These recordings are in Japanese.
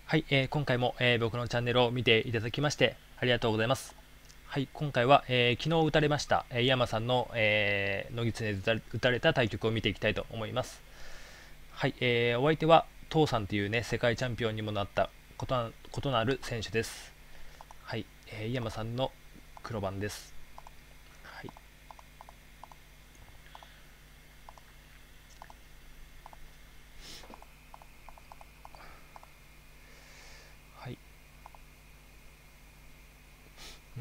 はい、今回も、僕のチャンネルを見ていただきましてありがとうございます。はい、今回は、昨日打たれました、井山さんの、野狐で打たれた対局を見ていきたいと思います。はい、お相手はトウさんというね世界チャンピオンにもなったことのある選手です。はい、井山さんの黒番です。はい、はい、うん、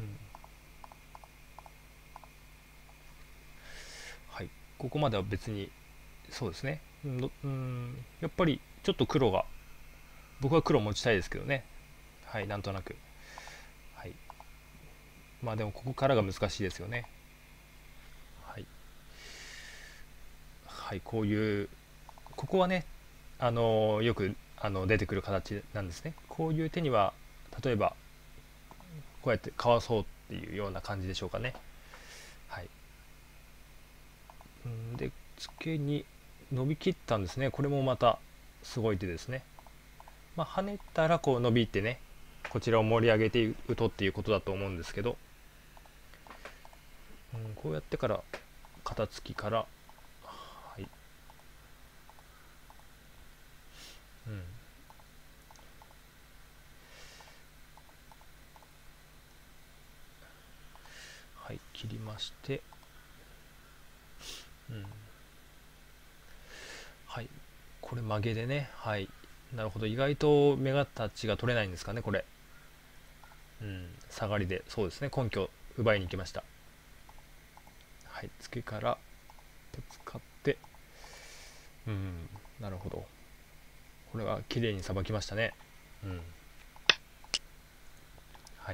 はい、ここまでは別にそうですね。やっぱりちょっと黒が僕は黒持ちたいですけどね。はい、なんとなく。はい、まあでもここからが難しいですよね。はい、はい、こういうここはね、よく出てくる形なんですね。こういう手には例えばこうやってかわそうっていうような感じでしょうかね。はい、でツケに伸びきったんですね。これもまたすごい手ですね。まあ、跳ねたらこう伸びてね、こちらを盛り上げて打とうっていうことだと思うんですけど、こうやってから肩つきから、はい、うん、はい、切りまして、うん、はい、これ曲げでね、はい、なるほど、意外と目形が取れないんですかね、これ。下がりで、そうですね、根拠を奪いに行きました。はい、突きからぶつかって、うん、なるほど。これは綺麗にさばきましたね。うん、はい。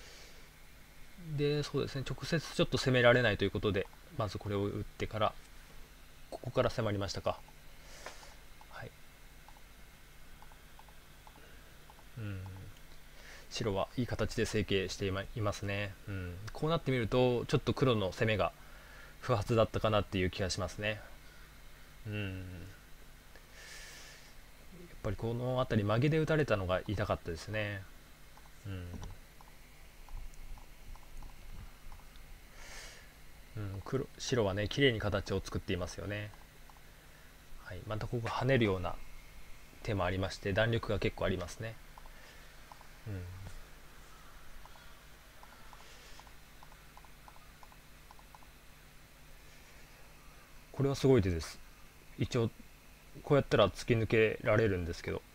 で、そうですね、直接ちょっと攻められないということで、まずこれを打ってから、ここから迫りましたか。はい。うん、白はいい形で成形していますね。こうなってみると、ちょっと黒の攻めが不発だったかなっていう気がしますね。うん、やっぱりこの辺り曲げで打たれたのが痛かったですね。白はね綺麗に形を作っていますよね。はい、またここ跳ねるような手もありまして弾力が結構ありますね。うん、これはすごい手です。一応こうやったら突き抜けられるんですけど、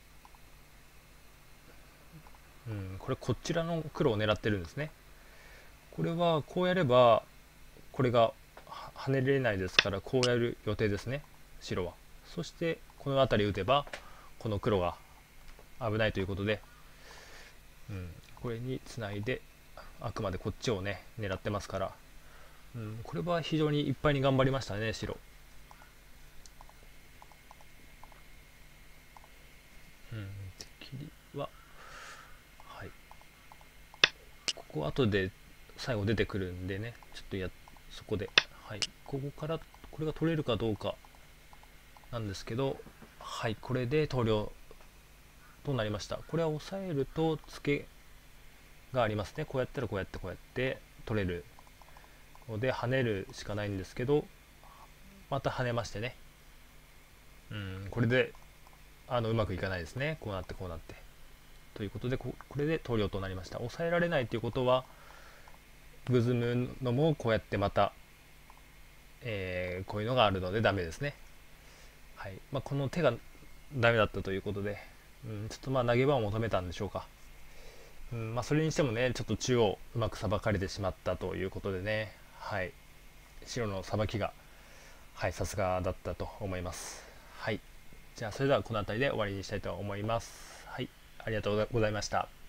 これこちらの黒を狙ってるんですね。これはこうやればこれが跳ねれないですから、こうやる予定ですね、白は。そしてこの辺り打てばこの黒が危ないということで、これにつないであくまでこっちをね狙ってますから、これは非常にいっぱいに頑張りましたね、白。切りは、はい、ここ後で最後出てくるんでね、ちょっとそこで、はい、ここからこれが取れるかどうかなんですけど、はい、これで投了となりました。これは押さえるとツケがありますね。こうやったらこうやってこうやって取れるので跳ねるしかないんですけど、また跳ねましてね、これでうまくいかないですね。こうなってこうなってということで、これで投了となりました。抑えられないということはグズむのもこうやってまた、こういうのがあるのでダメですね。はい、この手がダメだったということで、ちょっと投げ場を求めたんでしょうか。それにしてもね、ちょっと中央うまくさばかれてしまったということでね、はい、白のさばきが、はい、さすがだったと思います。はい、じゃあそれではこの辺りで終わりにしたいと思います。はい、ありがとうございました。